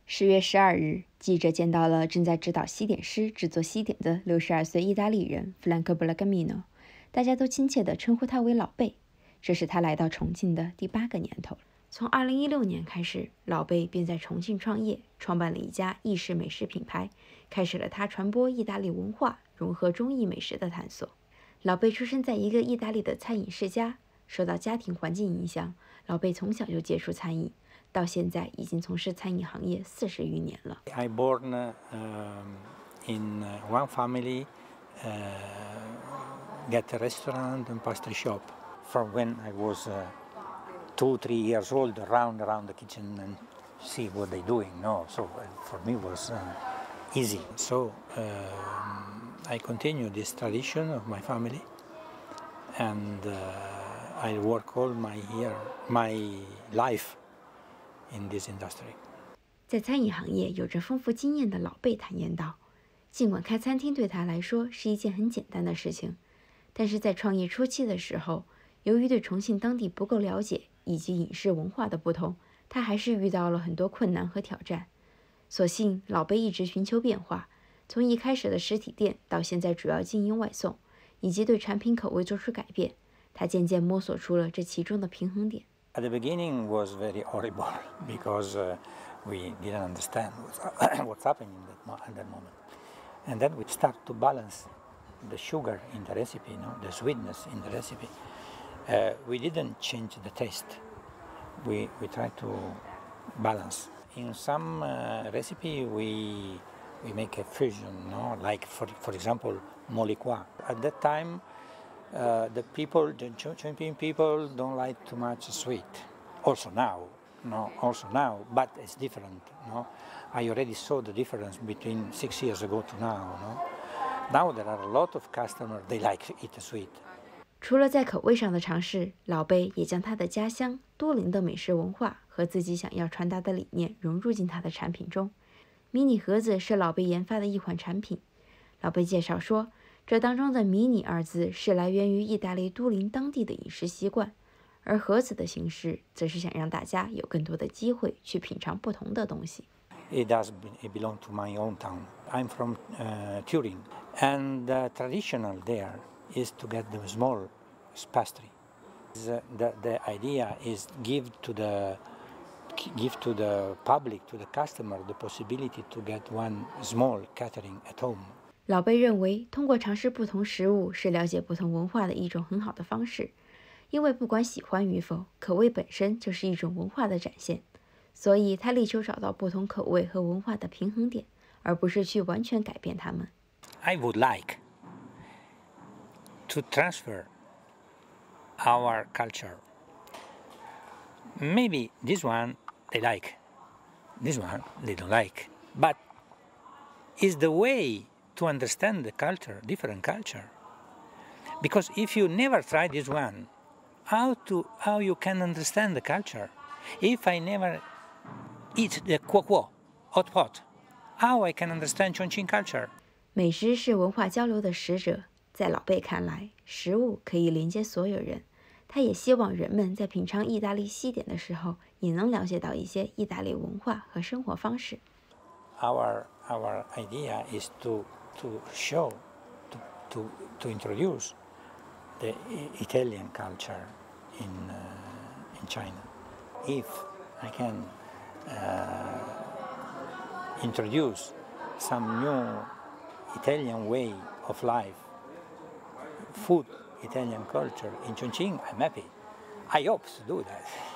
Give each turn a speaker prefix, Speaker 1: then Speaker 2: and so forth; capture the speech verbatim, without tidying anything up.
Speaker 1: 十月十二日，记者见到了正在指导西点师制作西点的六十二岁意大利人弗兰克·布拉加米诺，大家都亲切地称呼他为老贝。这是他来到重庆的第八个年头。从二零一六年开始，老贝便在重庆创业，创办了一家意式美食品牌，开始了他传播意大利文化、融合中意美食的探索。老贝出生在一个意大利的餐饮世家，受到家庭环境影响，老贝从小就接触餐饮。到现在已经从事餐饮行业四十余年了。
Speaker 2: I born uh, in one family, uh, get a restaurant and pastry shop. From when I was uh, two, three years old, around around the kitchen and see what they doing. No, so for me was uh, easy. So uh, I continue this tradition of my family, and uh, I work all my year, my life.In this industry.
Speaker 1: 在餐饮行业有着丰富经验的老贝坦言道，尽管开餐厅对他来说是一件很简单的事情，但是在创业初期的时候，由于对重庆当地不够了解以及饮食文化的不同，他还是遇到了很多困难和挑战。所幸老贝一直寻求变化，从一开始的实体店到现在主要经营外送，以及对产品口味做出改变，他渐渐摸索出了这其中的平衡点。
Speaker 2: At the beginning was very horrible because uh, we didn't understand what's, what's happening at that, at that moment. And then we start to balance the sugar in the recipe, you know, the sweetness in the recipe. Uh, we didn't change the taste. We, we try to balance. In some uh, recipe we, we make a fusion, no? Like for, for example, moliqua. At that time, Uh, the people, the Chongqing people, don't like too much sweet. Also now, no, also now, but it's different. No, I already saw the difference between six years ago to now. No, now there are a lot of customers they like it sweet.
Speaker 1: 除了在口味上的尝试，老贝也将他的家乡都灵的美食文化和自己想要传达的理念融入进他的产品中。迷你盒子是老贝研发的一款产品。老贝介绍说，这当中的迷你二字是来源于意大利都灵当地的饮食习惯，而盒子的形式则是想让大家有更多的机会去品尝不同的东西。
Speaker 2: It does belong to my own town. I'm from uh, Turin, and the traditional there is to get the small pastry. The, the, the idea is give to the give to the public, to the customer, the possibility to get one small catering at home.
Speaker 1: 老贝认为，通过尝试不同食物是了解不同文化的一种很好的方式，因为不管喜欢与否，口味本身就是一种文化的展现。所以他力求找到不同口味和文化的平衡点，而不是去完全改变它们。
Speaker 2: I would like to transfer our culture. Maybe this one they like, this one they don't like, but it's the way to understand the culture, different culture. Because if you never try this one, how to how you can understand the culture? If I never eat the kuo kuo, hot pot, how I can understand Chongqing culture?
Speaker 1: 美食是文化交流的使者，在老贝看来，食物可以连接所有人。他也希望人们在品尝意大利西点的时候，也能了解到一些意大利文化和生活方式。
Speaker 2: Our our idea is to to show, to, to, to introduce the Italian culture in, uh, in China. If I can uh, introduce some new Italian way of life, food, Italian culture in Chongqing, I'm happy. I hope to do that.